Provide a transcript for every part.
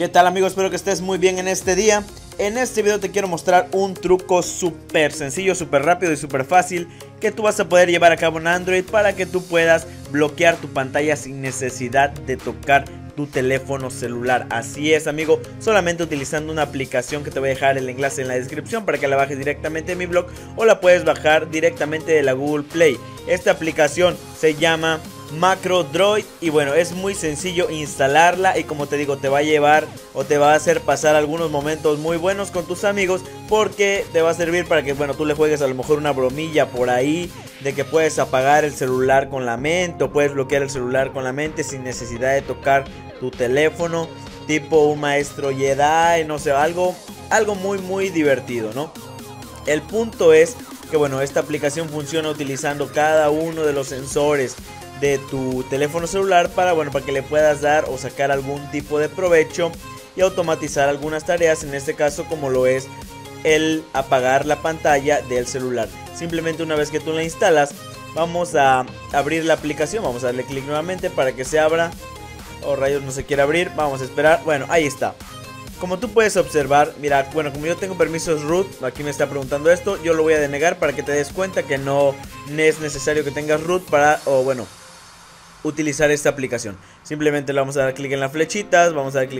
¿Qué tal, amigos? Espero que estés muy bien en este día. En este video te quiero mostrar un truco súper sencillo, súper rápido y súper fácil que tú vas a poder llevar a cabo en Android para que tú puedas bloquear tu pantalla sin necesidad de tocar tu teléfono celular. Así es, amigo, solamente utilizando una aplicación que te voy a dejar el enlace en la descripción para que la bajes directamente de mi blog, o la puedes bajar directamente de la Google Play. Esta aplicación se llama Macro Droid y bueno, es muy sencillo instalarla y, como te digo, te va a llevar o te va a hacer pasar algunos momentos muy buenos con tus amigos, porque te va a servir para que, bueno, tú le juegues a lo mejor una bromilla por ahí de que puedes apagar el celular con la mente o puedes bloquear el celular con la mente sin necesidad de tocar tu teléfono, tipo un maestro Jedi, no sé, algo muy divertido, ¿no? El punto es que, bueno, esta aplicación funciona utilizando cada uno de los sensores de tu teléfono celular para que le puedas dar o sacar algún tipo de provecho y automatizar algunas tareas, en este caso como lo es el apagar la pantalla del celular. Simplemente una vez que tú la instalas, vamos a abrir la aplicación, vamos a darle clic nuevamente para que se abra. Oh, rayos, no se quiere abrir, vamos a esperar. Bueno, ahí está. Como tú puedes observar, mira, bueno, como yo tengo permisos root, aquí me está preguntando esto, yo lo voy a denegar para que te des cuenta que no es necesario que tengas root para, utilizar esta aplicación. Simplemente le vamos a dar clic en las flechitas,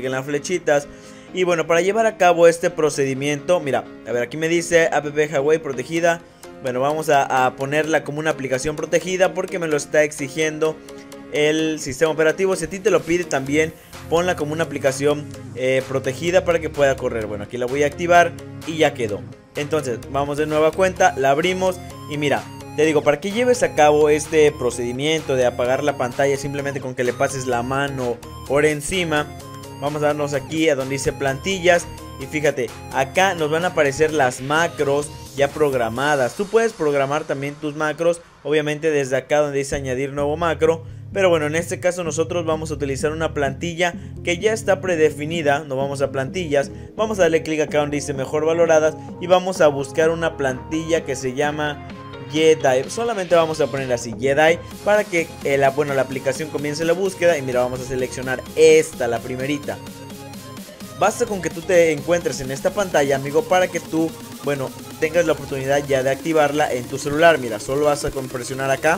y bueno, para llevar a cabo este procedimiento, mira, a ver, aquí me dice app Huawei protegida. Bueno, vamos a ponerla como una aplicación protegida porque me lo está exigiendo el sistema operativo. Si a ti te lo pide, también ponla como una aplicación protegida para que pueda correr. Bueno, aquí la voy a activar y ya quedó. Entonces vamos de nueva cuenta, la abrimos y mira, te digo, para que lleves a cabo este procedimiento de apagar la pantalla simplemente con que le pases la mano por encima, vamos a darnos aquí a donde dice plantillas y fíjate, acá nos van a aparecer las macros ya programadas. Tú puedes programar también tus macros, obviamente desde acá donde dice añadir nuevo macro, pero bueno, en este caso nosotros vamos a utilizar una plantilla que ya está predefinida. Nos vamos a plantillas, vamos a darle clic acá donde dice mejor valoradas y vamos a buscar una plantilla que se llama Jedi. Solamente vamos a poner así Jedi para que la aplicación comience la búsqueda. Y mira, vamos a seleccionar esta, la primerita. Basta con que tú te encuentres en esta pantalla, amigo, para que tú, tengas la oportunidad ya de activarla en tu celular. Mira, solo vas a presionar acá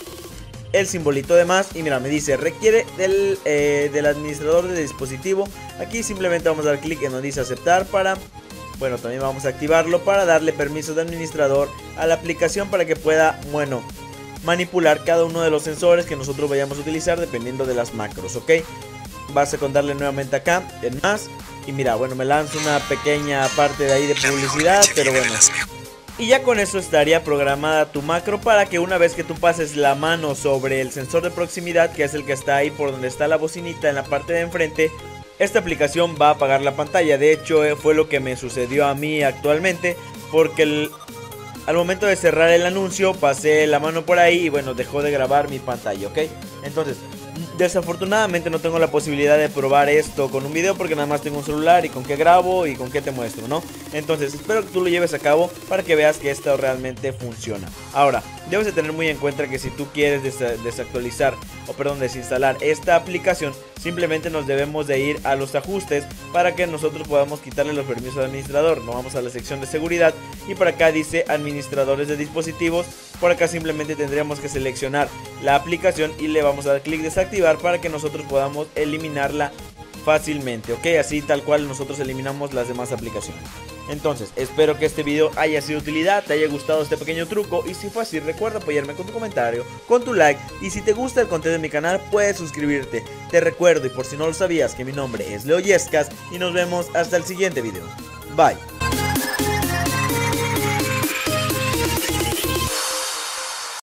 el simbolito de más y mira, me dice requiere del administrador de dispositivo. Aquí simplemente vamos a dar clic en donde dice aceptar para, también vamos a activarlo para darle permiso de administrador a la aplicación para que pueda, manipular cada uno de los sensores que nosotros vayamos a utilizar dependiendo de las macros, ¿ok? Vas a darle nuevamente acá en más y mira, me lanza una pequeña parte de ahí de publicidad, pero bueno. Y ya con eso estaría programada tu macro para que una vez que tú pases la mano sobre el sensor de proximidad, que es el que está ahí por donde está la bocinita en la parte de enfrente, esta aplicación va a apagar la pantalla. De hecho, fue lo que me sucedió a mí actualmente, porque al momento de cerrar el anuncio pasé la mano por ahí y dejó de grabar mi pantalla, ¿ok? Entonces, desafortunadamente no tengo la posibilidad de probar esto con un video porque nada más tengo un celular y con qué grabo y con qué te muestro, ¿no? Entonces espero que tú lo lleves a cabo para que veas que esto realmente funciona. Ahora, debes de tener muy en cuenta que si tú quieres desinstalar esta aplicación, simplemente nos debemos de ir a los ajustes para que nosotros podamos quitarle los permisos al administrador. Nos vamos a la sección de seguridad y por acá dice administradores de dispositivos. Por acá simplemente tendríamos que seleccionar la aplicación y le vamos a dar clic desactivar para que nosotros podamos eliminarla fácilmente, ok, así tal cual nosotros eliminamos las demás aplicaciones. Entonces, espero que este video haya sido de utilidad, te haya gustado este pequeño truco y si fue así, recuerda apoyarme con tu comentario, con tu like y si te gusta el contenido de mi canal puedes suscribirte. Te recuerdo, y por si no lo sabías, que mi nombre es Leo Yescas y nos vemos hasta el siguiente video. Bye.